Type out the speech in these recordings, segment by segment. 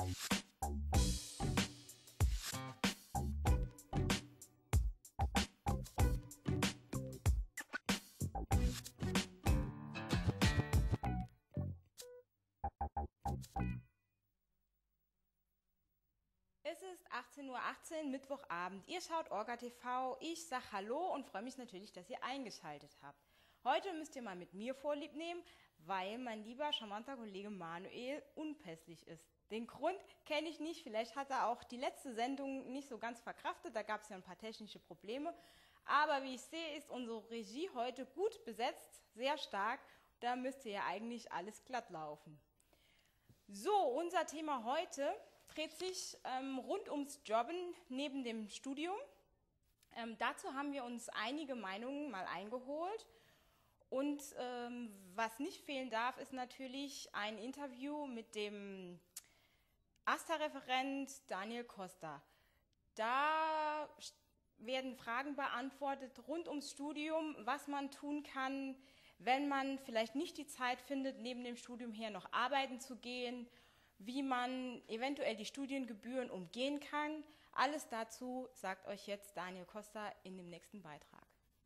Es ist 18:18 Uhr, Mittwochabend. Ihr schaut Orga TV. Ich sag Hallo und freue mich natürlich, dass ihr eingeschaltet habt. Heute müsst ihr mal mit mir Vorlieb nehmen, weil mein lieber, charmanter Kollege Manuel unpässlich ist. Den Grund kenne ich nicht. Vielleicht hat er auch die letzte Sendung nicht so ganz verkraftet. Da gab es ja ein paar technische Probleme. Aber wie ich sehe, ist unsere Regie heute gut besetzt, sehr stark. Da müsste ja eigentlich alles glatt laufen. So, unser Thema heute dreht sich rund ums Jobben neben dem Studium. Dazu haben wir uns einige Meinungen mal eingeholt. Und was nicht fehlen darf, ist natürlich ein Interview mit dem AStA-Referent Daniel Costa. Da werden Fragen beantwortet rund ums Studium, was man tun kann, wenn man vielleicht nicht die Zeit findet, neben dem Studium her noch arbeiten zu gehen, wie man eventuell die Studiengebühren umgehen kann. Alles dazu sagt euch jetzt Daniel Costa in dem nächsten Beitrag.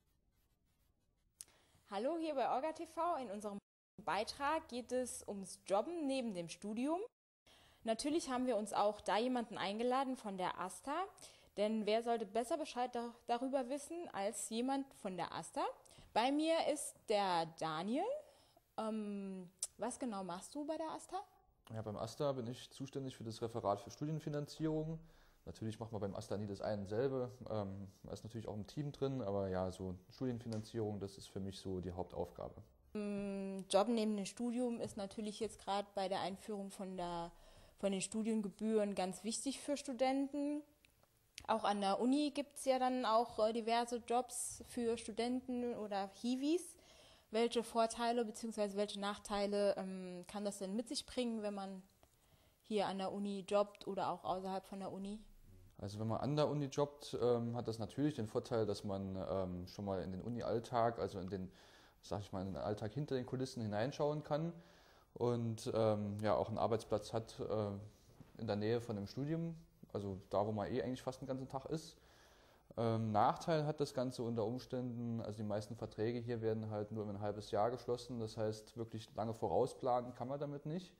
Hallo hier bei Orga TV. In unserem Beitrag geht es ums Jobben neben dem Studium. Natürlich haben wir uns auch da jemanden eingeladen von der AStA, denn wer sollte besser Bescheid darüber wissen als jemand von der AStA? Bei mir ist der Daniel. Was genau machst du bei der AStA? Ja, beim AStA bin ich zuständig für das Referat für Studienfinanzierung. Natürlich macht man beim AStA nie das eine selber. Da ist natürlich auch ein Team drin, aber ja, so Studienfinanzierung, das ist für mich so die Hauptaufgabe. Job neben dem Studium ist natürlich jetzt gerade bei der Einführung von den Studiengebühren ganz wichtig für Studenten. Auch an der Uni gibt es ja dann auch diverse Jobs für Studenten oder Hiwis. Welche Vorteile bzw. welche Nachteile kann das denn mit sich bringen, wenn man hier an der Uni jobbt oder auch außerhalb von der Uni? Also wenn man an der Uni jobbt, hat das natürlich den Vorteil, dass man schon mal in den Uni-Alltag, also in den Alltag hinter den Kulissen hineinschauen kann und ja auch einen Arbeitsplatz hat in der Nähe von dem Studium, also da, wo man eigentlich fast den ganzen Tag ist. Nachteil hat das Ganze unter Umständen, also die meisten Verträge hier werden halt nur ein halbes Jahr geschlossen, das heißt wirklich lange vorausplanen kann man damit nicht.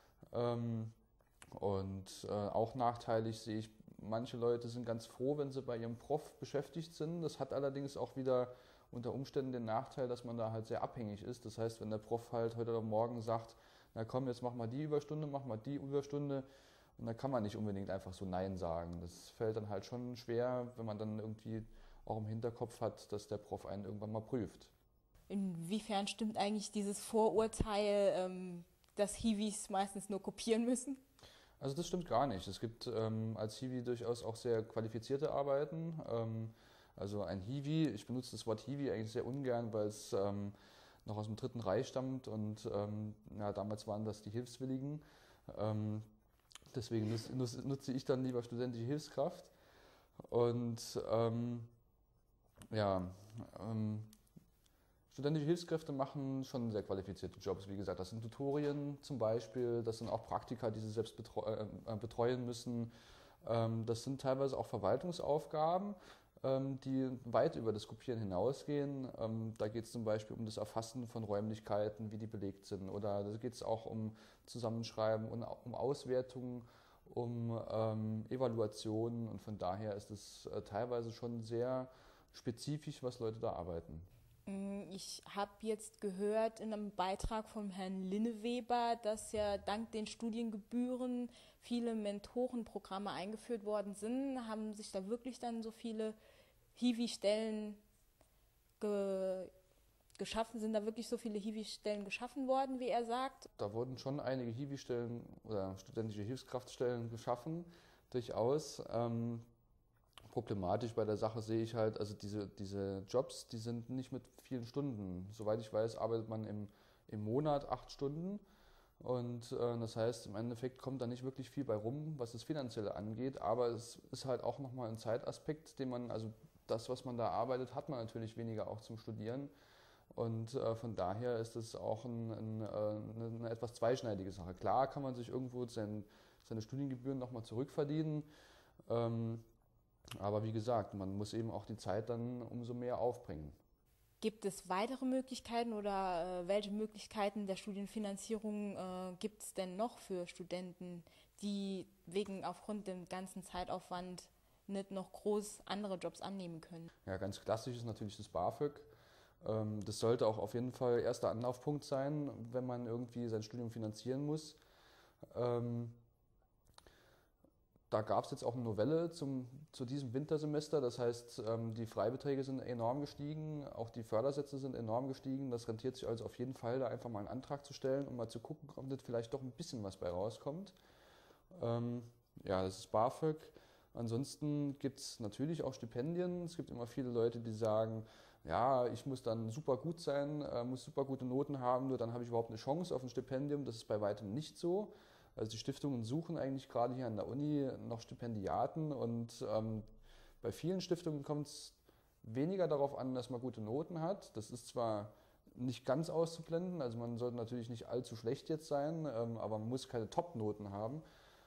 Auch nachteilig sehe ich, manche Leute sind ganz froh, wenn sie bei ihrem Prof beschäftigt sind. Das hat allerdings auch wieder unter Umständen den Nachteil, dass man da halt sehr abhängig ist. Das heißt, wenn der Prof halt heute oder morgen sagt, na komm, jetzt mach mal die Überstunde, mach mal die Überstunde, und da kann man nicht unbedingt einfach so Nein sagen. Das fällt dann halt schon schwer, wenn man dann irgendwie auch im Hinterkopf hat, dass der Prof einen irgendwann mal prüft. Inwiefern stimmt eigentlich dieses Vorurteil, dass Hiwis meistens nur kopieren müssen? Also das stimmt gar nicht. Es gibt als Hiwi durchaus auch sehr qualifizierte Arbeiten. Also ein Hiwi, ich benutze das Wort Hiwi eigentlich sehr ungern, weil es noch aus dem Dritten Reich stammt und ja, damals waren das die Hilfswilligen. Deswegen nutze ich dann lieber studentische Hilfskraft. Und studentische Hilfskräfte machen schon sehr qualifizierte Jobs. Wie gesagt, das sind Tutorien zum Beispiel, das sind auch Praktika, die sie selbst betreuen müssen. Das sind teilweise auch Verwaltungsaufgaben, die weit über das Kopieren hinausgehen. Da geht es zum Beispiel um das Erfassen von Räumlichkeiten, wie die belegt sind. Oder da geht es auch um Zusammenschreiben und um Auswertungen, um Evaluationen. Und von daher ist es teilweise schon sehr spezifisch, was Leute da arbeiten. Ich habe jetzt gehört in einem Beitrag von Herrn Linneweber, dass ja dank den Studiengebühren viele Mentorenprogramme eingeführt worden sind. Haben sich da wirklich dann so viele Hiwi-Stellen geschaffen? Sind da wirklich so viele Hiwi-Stellen geschaffen worden, wie er sagt? Da wurden schon einige Hiwi-Stellen oder studentische Hilfskraftstellen geschaffen, durchaus. Problematisch bei der Sache sehe ich halt, also diese Jobs, die sind nicht mit vielen Stunden. Soweit ich weiß, arbeitet man im Monat 8 Stunden und das heißt, im Endeffekt kommt da nicht wirklich viel bei rum, was das Finanzielle angeht, aber es ist halt auch nochmal ein Zeitaspekt, den man, also das, was man da arbeitet, hat man natürlich weniger auch zum Studieren Und von daher ist es auch eine etwas zweischneidige Sache. Klar kann man sich irgendwo seine Studiengebühren nochmal zurückverdienen, aber wie gesagt, man muss eben auch die Zeit dann umso mehr aufbringen. Gibt es weitere Möglichkeiten oder welche Möglichkeiten der Studienfinanzierung gibt es denn noch für Studenten, die aufgrund dem ganzen Zeitaufwand nicht noch groß andere Jobs annehmen können? Ja, ganz klassisch ist natürlich das BAföG. Das sollte auch auf jeden Fall erster Anlaufpunkt sein, wenn man irgendwie sein Studium finanzieren muss. Ähm, Da gab es jetzt auch eine Novelle zu diesem Wintersemester. Das heißt, die Freibeträge sind enorm gestiegen, auch die Fördersätze sind enorm gestiegen. Das rentiert sich also auf jeden Fall, da einfach mal einen Antrag zu stellen und mal zu gucken, ob nicht vielleicht doch ein bisschen was bei rauskommt. Ja, das ist BAföG. Ansonsten gibt es natürlich auch Stipendien. Es gibt immer viele Leute, die sagen, ja, ich muss dann super gut sein, muss super gute Noten haben, nur dann habe ich überhaupt eine Chance auf ein Stipendium. Das ist bei weitem nicht so. Also die Stiftungen suchen eigentlich gerade hier an der Uni noch Stipendiaten und bei vielen Stiftungen kommt es weniger darauf an, dass man gute Noten hat. Das ist zwar nicht ganz auszublenden, also man sollte natürlich nicht allzu schlecht jetzt sein, aber man muss keine Top-Noten haben.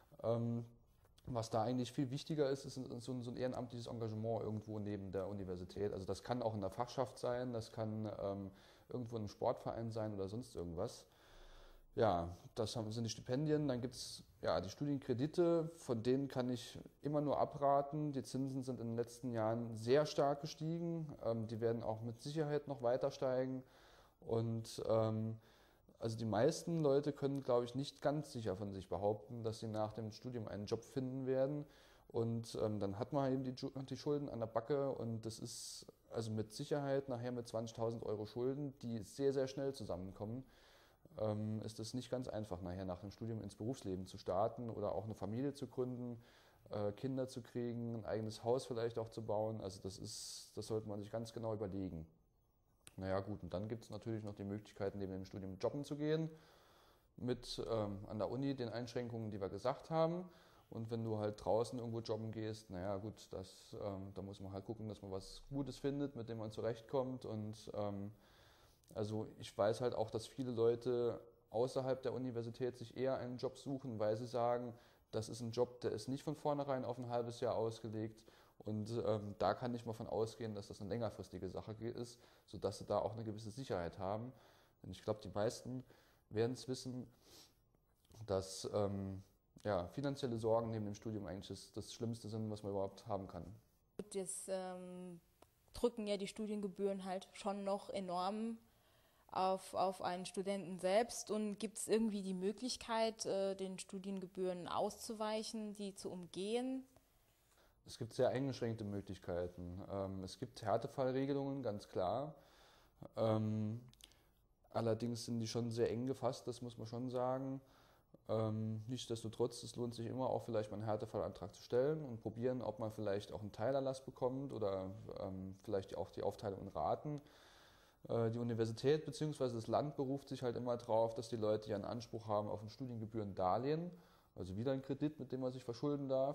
Was da eigentlich viel wichtiger ist, ist so ein ehrenamtliches Engagement irgendwo neben der Universität. Also das kann auch in der Fachschaft sein, das kann irgendwo in einem Sportverein sein oder sonst irgendwas. Ja, sind die Stipendien. Dann gibt es ja die Studienkredite, von denen kann ich immer nur abraten. Die Zinsen sind in den letzten Jahren sehr stark gestiegen. Die werden auch mit Sicherheit noch weiter steigen. Und also die meisten Leute können, glaube ich, nicht ganz sicher von sich behaupten, dass sie nach dem Studium einen Job finden werden. Und dann hat man eben die Schulden an der Backe und das ist also mit Sicherheit nachher mit 20.000 Euro Schulden, die sehr, sehr schnell zusammenkommen, ist es nicht ganz einfach, nachher nach dem Studium ins Berufsleben zu starten oder auch eine Familie zu gründen, Kinder zu kriegen, ein eigenes Haus vielleicht auch zu bauen. Also das sollte man sich ganz genau überlegen. Naja gut, und dann gibt es natürlich noch die Möglichkeit, neben dem Studium jobben zu gehen, mit an der Uni den Einschränkungen, die wir gesagt haben. Und wenn du halt draußen irgendwo jobben gehst, naja gut, da muss man halt gucken, dass man was Gutes findet, mit dem man zurechtkommt. Und also ich weiß halt auch, dass viele Leute außerhalb der Universität sich eher einen Job suchen, weil sie sagen, das ist ein Job, der ist nicht von vornherein auf ein halbes Jahr ausgelegt. Und da kann ich mal von ausgehen, dass das eine längerfristige Sache ist, sodass sie da auch eine gewisse Sicherheit haben. Denn ich glaube, die meisten werden es wissen, dass ja, finanzielle Sorgen neben dem Studium eigentlich das Schlimmste sind, was man überhaupt haben kann. Jetzt drücken ja die Studiengebühren halt schon noch enorm auf einen Studenten selbst, und gibt es irgendwie die Möglichkeit, den Studiengebühren auszuweichen, die zu umgehen? Es gibt sehr eingeschränkte Möglichkeiten. Es gibt Härtefallregelungen, ganz klar. Allerdings sind die schon sehr eng gefasst, das muss man schon sagen. Nichtsdestotrotz, es lohnt sich immer auch vielleicht mal einen Härtefallantrag zu stellen und probieren, ob man vielleicht auch einen Teilerlass bekommt oder vielleicht auch die Aufteilung in Raten. Die Universität bzw. das Land beruft sich halt immer darauf, dass die Leute ja einen Anspruch haben auf ein Studiengebührendarlehen, also wieder ein Kredit, mit dem man sich verschulden darf,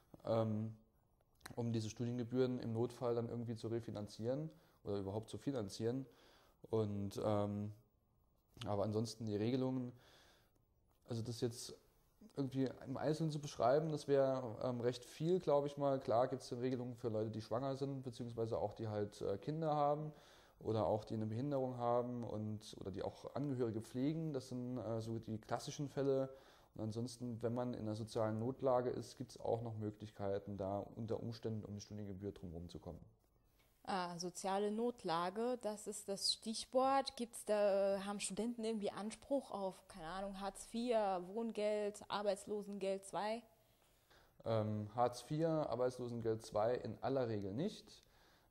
um diese Studiengebühren im Notfall dann irgendwie zu refinanzieren oder überhaupt zu finanzieren. Und aber ansonsten die Regelungen, also das jetzt irgendwie im Einzelnen zu beschreiben, das wäre recht viel, glaube ich mal. Klar gibt es Regelungen für Leute, die schwanger sind, beziehungsweise auch die halt Kinder haben oder auch die eine Behinderung haben oder die auch Angehörige pflegen. Das sind so die klassischen Fälle. Und ansonsten, wenn man in einer sozialen Notlage ist, gibt es auch noch Möglichkeiten, da unter Umständen um die Studiengebühr drumherum zu kommen. Soziale Notlage, das ist das Stichwort. Haben Studenten irgendwie Anspruch auf, keine Ahnung, Hartz IV, Wohngeld, Arbeitslosengeld II? Hartz IV, Arbeitslosengeld II in aller Regel nicht.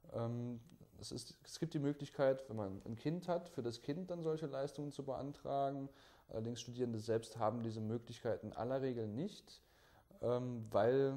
Es gibt die Möglichkeit, wenn man ein Kind hat, für das Kind dann solche Leistungen zu beantragen. Allerdings Studierende selbst haben diese Möglichkeit in aller Regel nicht, weil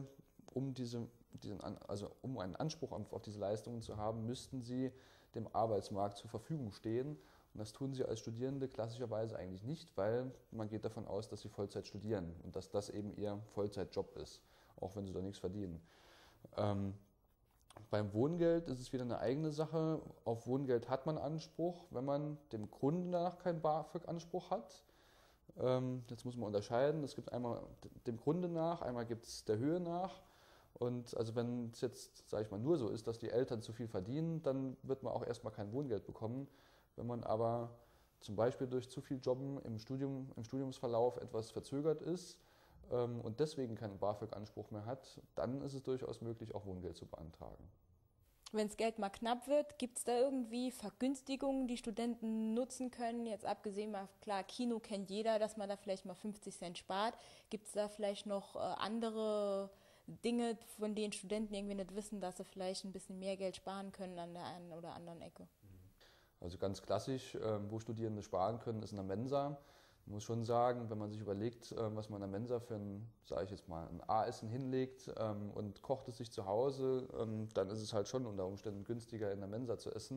um einen Anspruch auf diese Leistungen zu haben, müssten sie dem Arbeitsmarkt zur Verfügung stehen. Und das tun sie als Studierende klassischerweise eigentlich nicht, weil man geht davon aus, dass sie Vollzeit studieren und dass das eben ihr Vollzeitjob ist, auch wenn sie da nichts verdienen. Beim Wohngeld ist es wieder eine eigene Sache. Auf Wohngeld hat man Anspruch, wenn man dem Kunden danach keinen BAföG-Anspruch hat. Jetzt muss man unterscheiden. Es gibt einmal dem Grunde nach, einmal gibt es der Höhe nach. Und also wenn es jetzt, sage ich mal, nur so ist, dass die Eltern zu viel verdienen, dann wird man auch erstmal kein Wohngeld bekommen. Wenn man aber zum Beispiel durch zu viel Jobben im Studiumsverlauf etwas verzögert ist und deswegen keinen BAföG-Anspruch mehr hat, dann ist es durchaus möglich, auch Wohngeld zu beantragen. Wenn das Geld mal knapp wird, gibt es da irgendwie Vergünstigungen, die Studenten nutzen können? Jetzt abgesehen mal, klar, Kino kennt jeder, dass man da vielleicht mal 50 Cent spart. Gibt es da vielleicht noch andere Dinge, von denen Studenten irgendwie nicht wissen, dass sie vielleicht ein bisschen mehr Geld sparen können an der einen oder anderen Ecke? Also ganz klassisch, wo Studierende sparen können, ist in der Mensa. Ich muss schon sagen, wenn man sich überlegt, was man in der Mensa für sage ich jetzt mal, ein A-Essen hinlegt und kocht es sich zu Hause, dann ist es halt schon unter Umständen günstiger, in der Mensa zu essen.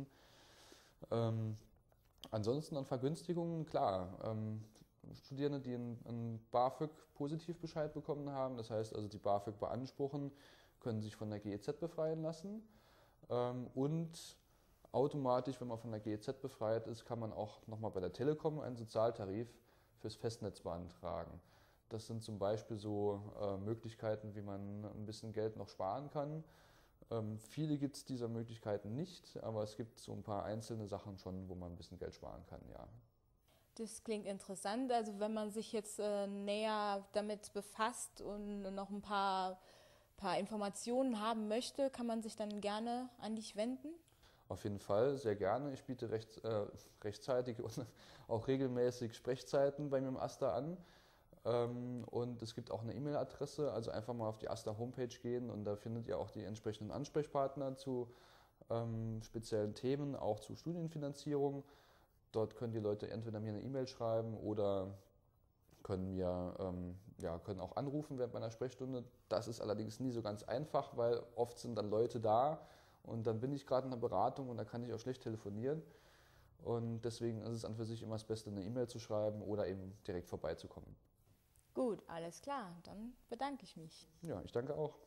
Ansonsten an Vergünstigungen, klar, Studierende, die einen BAföG-Positivbescheid bekommen haben, das heißt also die BAföG beanspruchen, können sich von der GEZ befreien lassen und automatisch, wenn man von der GEZ befreit ist, kann man auch nochmal bei der Telekom einen Sozialtarif fürs Festnetz beantragen. Das sind zum Beispiel so Möglichkeiten, wie man ein bisschen Geld noch sparen kann. Viele gibt es dieser Möglichkeiten nicht, aber es gibt so ein paar einzelne Sachen schon, wo man ein bisschen Geld sparen kann, ja. Das klingt interessant. Also wenn man sich jetzt näher damit befasst und noch ein paar Informationen haben möchte, kann man sich dann gerne an dich wenden? Auf jeden Fall, sehr gerne. Ich biete rechtzeitig und auch regelmäßig Sprechzeiten bei mir im AStA an. Und es gibt auch eine E-Mail-Adresse, also einfach mal auf die AStA-Homepage gehen und da findet ihr auch die entsprechenden Ansprechpartner zu speziellen Themen, auch zu Studienfinanzierung. Dort können die Leute entweder mir eine E-Mail schreiben oder können auch anrufen während meiner Sprechstunde. Das ist allerdings nie so ganz einfach, weil oft sind dann Leute da und dann bin ich gerade in einer Beratung und da kann ich auch schlecht telefonieren. Und deswegen ist es an für sich immer das Beste, eine E-Mail zu schreiben oder eben direkt vorbeizukommen. Gut, alles klar. Dann bedanke ich mich. Ja, ich danke auch.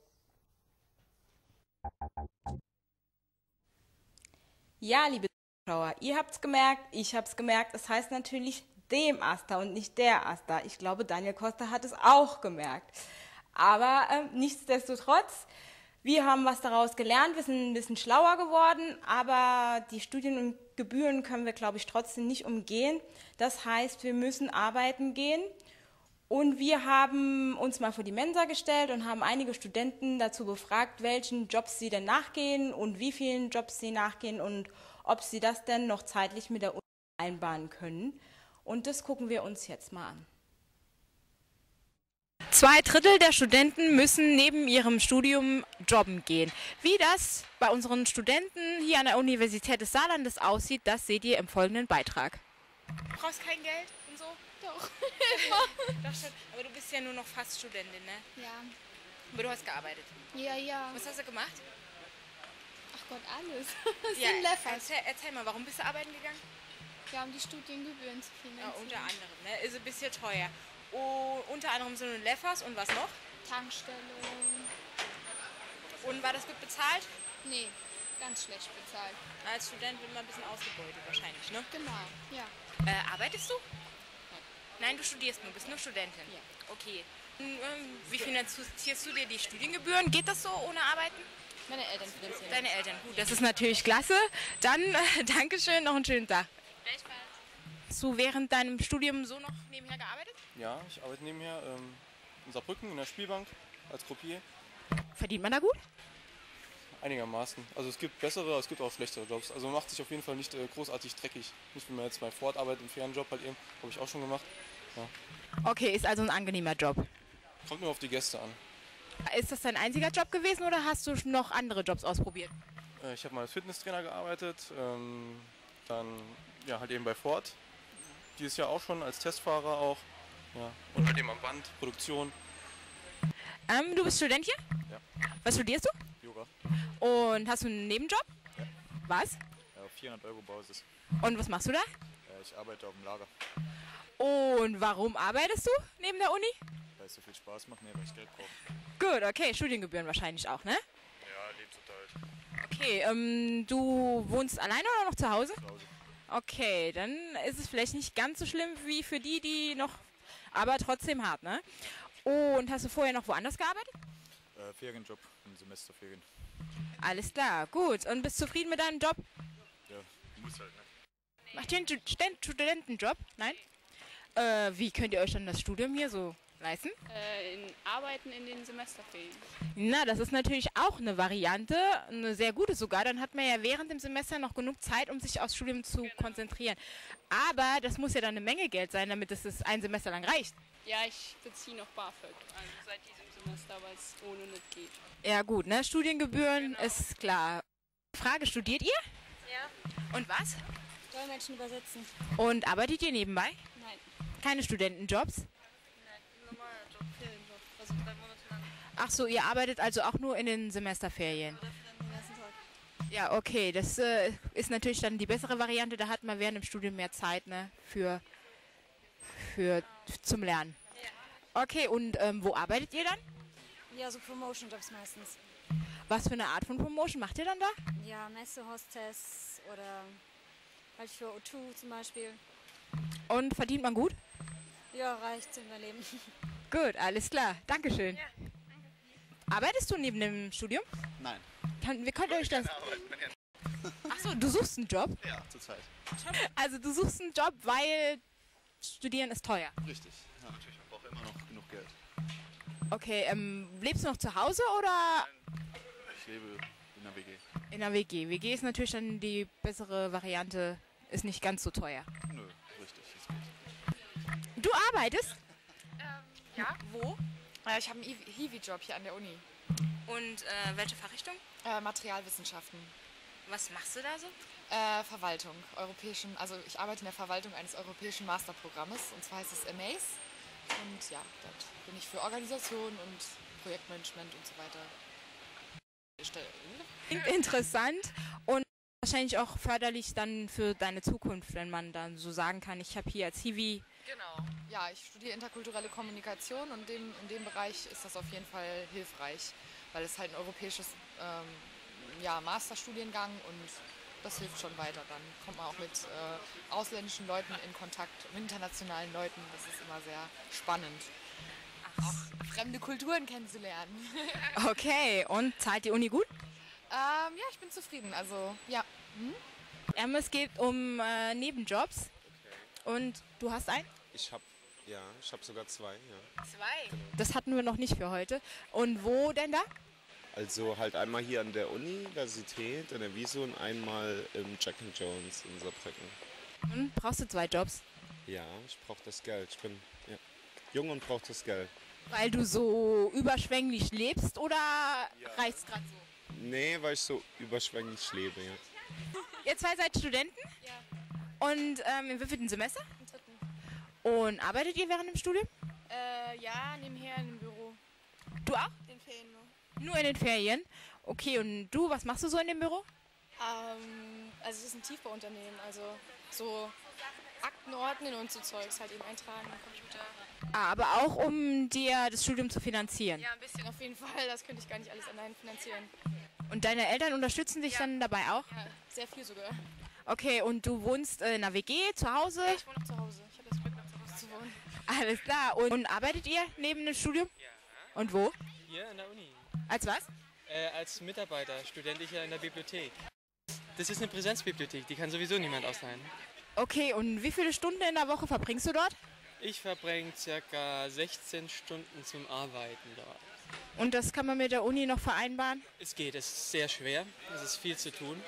Ja, liebe Zuschauer, ihr habt's gemerkt, ich hab's gemerkt. Es heißt natürlich dem AStA und nicht der AStA. Ich glaube, Daniel Costa hat es auch gemerkt. Aber nichtsdestotrotz, wir haben was daraus gelernt, wir sind ein bisschen schlauer geworden, aber die Studien und Gebühren können wir, glaube ich, trotzdem nicht umgehen. Das heißt, wir müssen arbeiten gehen. Und wir haben uns mal vor die Mensa gestellt und haben einige Studenten dazu befragt, welchen Jobs sie denn nachgehen und wie vielen Jobs sie nachgehen und ob sie das denn noch zeitlich mit der Uni einbahren können. Und das gucken wir uns jetzt mal an. 2/3 der Studenten müssen neben ihrem Studium jobben gehen. Wie das bei unseren Studenten hier an der Universität des Saarlandes aussieht, das seht ihr im folgenden Beitrag. Du brauchst kein Geld und so? Doch. Doch schon. Aber du bist ja nur noch fast Studentin, ne? Ja. Aber du hast gearbeitet. Ja. Was hast du gemacht? Ach Gott, alles. Das sind Leffers. Erzähl mal, warum bist du arbeiten gegangen? Ja, um die Studiengebühren zu finanzieren. Ja, unter anderem, ne? Ist ein bisschen teuer. Oh, unter anderem so eine Leffers und was noch? Tankstelle. Und war das gut bezahlt? Nee, ganz schlecht bezahlt. Als Student wird man ein bisschen ausgebeutet wahrscheinlich, ne? Genau, ja. Arbeitest du? Nein, du studierst nur, bist nur Studentin? Ja. Okay. Wie finanzierst du dir die Studiengebühren? Geht das so ohne Arbeiten? Meine Eltern finanzieren. Deine Eltern, gut. Das ist natürlich klasse. Dann Dankeschön, noch einen schönen Tag. Gleichfalls. Hast du während deinem Studium so noch nebenher gearbeitet? Ja, ich arbeite nebenher in Saarbrücken in der Spielbank als Croupier. Verdient man da gut? Einigermaßen. Also es gibt bessere, es gibt auch schlechtere Jobs. Also man macht sich auf jeden Fall nicht großartig dreckig. Nicht wie man jetzt bei Ford arbeitet, im Fernjob halt eben. Habe ich auch schon gemacht. Ja. Okay, ist also ein angenehmer Job. Kommt nur auf die Gäste an. Ist das dein einziger Job gewesen oder hast du noch andere Jobs ausprobiert? Ich habe mal als Fitnesstrainer gearbeitet. Dann ja, halt eben bei Ford. Dieses Jahr auch schon als Testfahrer auch. Ja. Und halt eben am Band, Produktion. Du bist Student hier? Ja. Was studierst du? Yoga. Und hast du einen Nebenjob? Ja. Was? Ja, auf 400 € Basis. Und was machst du da? Ich arbeite auf dem Lager, Und warum arbeitest du neben der Uni? weil es so viel Spaß macht, weil ich Geld brauche. Gut, okay, Studiengebühren wahrscheinlich auch, ne? Ja, Lebensunterhalt. Okay, du wohnst alleine oder noch zu Hause? Zu Hause. Okay, dann ist es vielleicht nicht ganz so schlimm wie für die, die noch, aber trotzdem hart, ne? Und hast du vorher noch woanders gearbeitet? Ferienjob, im Semesterferien. Alles klar, gut. Und bist zufrieden mit deinem Job? Ja, muss halt, ne? Macht ihr einen Studentenjob? Nein? Wie könnt ihr euch dann das Studium hier so leisten? Arbeiten in den Semesterferien. Na, das ist natürlich auch eine Variante, eine sehr gute sogar. Dann hat man ja während dem Semester noch genug Zeit, um sich aufs Studium zu konzentrieren. Aber das muss ja dann eine Menge Geld sein, damit es ein Semester lang reicht. Ja, ich beziehe noch BAföG, also seit diesem Semester, weil es ohne nicht geht. Ja gut, ne? Studiengebühren ist klar. Frage, studiert ihr? Ja. Und was? Dolmetschen übersetzen. Und arbeitet ihr nebenbei? Nein. Keine Studentenjobs? Nein, normaler Job, Ferienjob, also 3 Monate lang. Ach so, ihr arbeitet also auch nur in den Semesterferien? Oder für den ganzen Tag. Ja, okay, das ist natürlich dann die bessere Variante. Da hat man während dem Studium mehr Zeit, ne, zum Lernen. Ja. Okay, und wo arbeitet ihr dann? Ja, so Promotion-Jobs meistens. Was für eine Art von Promotion macht ihr dann da? Ja, Messe-Hostess oder halt für O2 zum Beispiel. Und verdient man gut? Ja, reicht zum Überleben. Gut, alles klar. Dankeschön. Ja, Arbeitest du neben dem Studium? Nein. Wie könnt ihr euch das... Achso, du suchst einen Job? Ja, zurzeit. Also du suchst einen Job, weil Studieren ist teuer. Richtig. Ja, natürlich. Man braucht immer noch genug Geld. Okay, lebst du noch zu Hause oder Ich lebe in der WG. in der WG? WG ist natürlich dann die bessere Variante, ist nicht ganz so teuer. Nö, richtig. Es geht. Du arbeitest? Ja, Wo? ich habe einen Hiwi-Job hier an der Uni. Und welche Fachrichtung? Materialwissenschaften. Was machst du da so? Verwaltung, also ich arbeite in der Verwaltung eines europäischen Masterprogrammes, und zwar heißt es AMAZE. Und ja, dort bin ich für Organisation und Projektmanagement und so weiter. Klingt interessant und wahrscheinlich auch förderlich dann für deine Zukunft, wenn man dann so sagen kann, ich habe hier als Hiwi... Genau. Ja, ich studiere interkulturelle Kommunikation und in dem Bereich ist das auf jeden Fall hilfreich, weil es halt ein europäisches Masterstudiengang und das hilft schon weiter. Dann kommt man auch mit ausländischen Leuten in Kontakt, mit internationalen Leuten. Das ist immer sehr spannend, auch fremde Kulturen kennenzulernen. Okay, und zahlt die Uni gut? Ja, ich bin zufrieden. Also, ja. Es geht um Nebenjobs. Und du hast einen? Ich habe sogar 2, ja. 2? Das hatten wir noch nicht für heute. Und wo denn da? Also halt einmal hier an der Universität, an der WISU und einmal im Jack and Jones in Saarbrücken. Und brauchst du 2 Jobs? Ja, ich brauche das Geld. Ich bin jung und brauche das Geld. Weil du so überschwänglich lebst oder reicht's gerade so? Nee, weil ich so überschwänglich lebe, ja. Ihr 2 seid Studenten? Ja. Und im wievielten Semester? im 3. Und arbeitet ihr während dem Studium? Ja, nebenher in einem Büro. Du auch? Den Ferien nur. Nur in den Ferien? Okay, und du, was machst du so in dem Büro? Also es ist ein Tiefbauunternehmen, also so Akten ordnen und so Zeugs halt eben eintragen am Computer. Aber auch um dir das Studium zu finanzieren. Ja, ein bisschen auf jeden Fall, das könnte ich gar nicht alles allein finanzieren. Und deine Eltern unterstützen dich dann dabei auch? Ja, sehr viel sogar. Okay, und du wohnst in einer WG, zu Hause? Ja, ich wohne noch zu Hause. Ich habe das Glück, noch zu Hause zu wohnen. Alles klar. Und arbeitet ihr neben dem Studium? Ja. Und wo? Hier an der Uni. Als was? Als Mitarbeiter, Student hier in der Bibliothek. Das ist eine Präsenzbibliothek, die kann sowieso niemand ausleihen. Okay, und wie viele Stunden in der Woche verbringst du dort? Ich verbringe ca. 16 Stunden zum Arbeiten dort. Und das kann man mit der Uni noch vereinbaren? Es geht, es ist sehr schwer, es ist viel zu tun.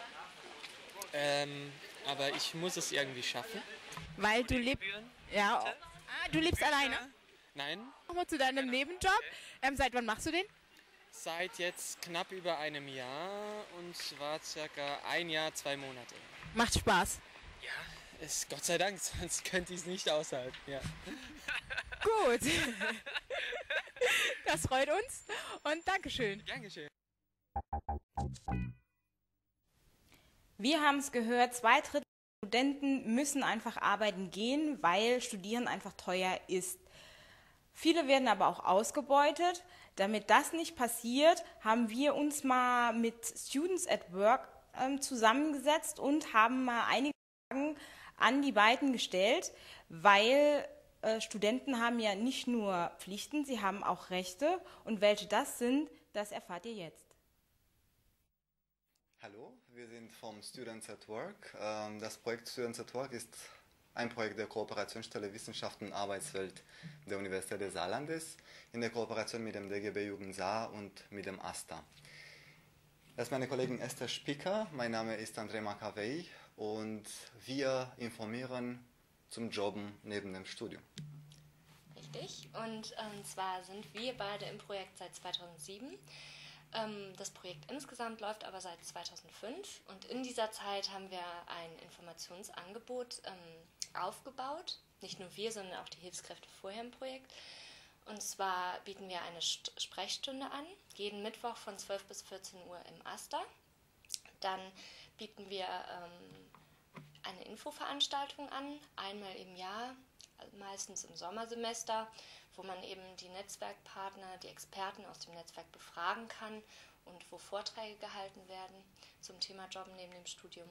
Aber ich muss es irgendwie schaffen. Weil du lebst... Ja. Du lebst alleine? Nein, Nochmal zu deinem Nebenjob. Seit wann machst du den? seit jetzt knapp über einem Jahr und zwar ca. 1 Jahr, 2 Monate. Macht Spaß. Ja, ist Gott sei Dank, sonst könnte ich es nicht aushalten. Ja. Gut. Das freut uns und Dankeschön. Dankeschön. Wir haben es gehört, 2/3 der Studenten müssen einfach arbeiten gehen, weil Studieren einfach teuer ist. Viele werden aber auch ausgebeutet. Damit das nicht passiert, haben wir uns mal mit Students at Work zusammengesetzt und haben mal einige Fragen an die beiden gestellt, weil Studenten haben ja nicht nur Pflichten, sie haben auch Rechte. Und welche das sind, das erfahrt ihr jetzt. Hallo, wir sind vom Students at Work. Das Projekt Students at Work ist ein Projekt der Kooperationsstelle Wissenschaften und Arbeitswelt der Universität des Saarlandes in der Kooperation mit dem DGB Jugend Saar und mit dem AStA. Das ist meine Kollegin Esther Spicker, mein Name ist André Makavei und wir informieren zum Jobben neben dem Studium. Richtig, und zwar sind wir beide im Projekt seit 2007. Das Projekt insgesamt läuft aber seit 2005 und in dieser Zeit haben wir ein Informationsangebot aufgebaut. Nicht nur wir, sondern auch die Hilfskräfte vorher im Projekt. Und zwar bieten wir eine Sprechstunde an, jeden Mittwoch von 12 bis 14 Uhr im AStA. Dann bieten wir eine Infoveranstaltung an, einmal im Jahr, meistens im Sommersemester, wo man eben die Netzwerkpartner, die Experten aus dem Netzwerk befragen kann und wo Vorträge gehalten werden zum Thema Jobben neben dem Studium.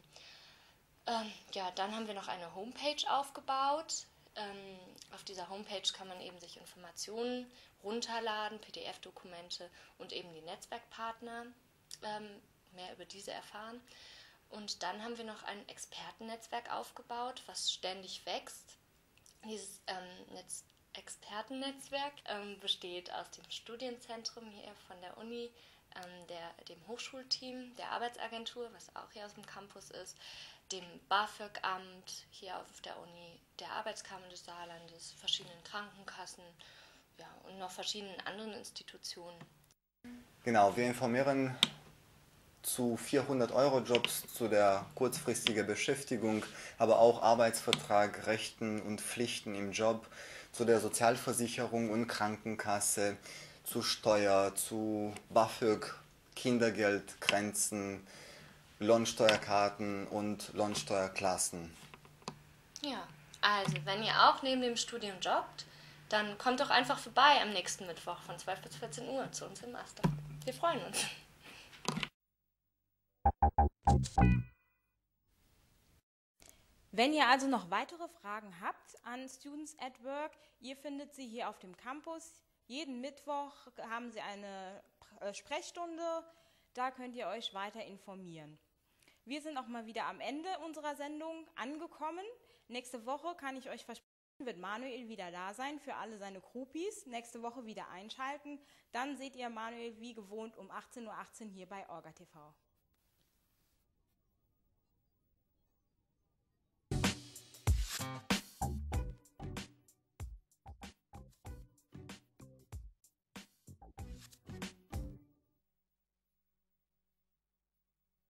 Dann haben wir noch eine Homepage aufgebaut. Auf dieser Homepage kann man eben sich Informationen runterladen, PDF-Dokumente und eben die Netzwerkpartner mehr über diese erfahren. Und dann haben wir noch ein Expertennetzwerk aufgebaut, was ständig wächst. Dieses Expertennetzwerk besteht aus dem Studienzentrum hier von der Uni, dem Hochschulteam, der Arbeitsagentur, was auch hier aus dem Campus ist, dem BAföG-Amt hier auf der Uni, der Arbeitskammer des Saarlandes, verschiedenen Krankenkassen, und noch verschiedenen anderen Institutionen. Genau, wir informieren zu 400-Euro-Jobs, zu der kurzfristigen Beschäftigung, aber auch Arbeitsvertrag, Rechten und Pflichten im Job, zu der Sozialversicherung und Krankenkasse, zu Steuer, zu BAföG, Kindergeldgrenzen, Lohnsteuerkarten und Lohnsteuerklassen. Ja, also wenn ihr auch neben dem Studium jobbt, dann kommt doch einfach vorbei am nächsten Mittwoch von 12 bis 14 Uhr zu uns im AStA. Wir freuen uns. Wenn ihr also noch weitere Fragen habt an Students at Work, ihr findet sie hier auf dem Campus. Jeden Mittwoch haben sie eine Sprechstunde, da könnt ihr euch weiter informieren. Wir sind auch mal wieder am Ende unserer Sendung angekommen. Nächste Woche, kann ich euch versprechen, wird Manuel wieder da sein für alle seine Groupies. Nächste Woche wieder einschalten. Dann seht ihr Manuel wie gewohnt um 18:18 Uhr hier bei OrgaTV.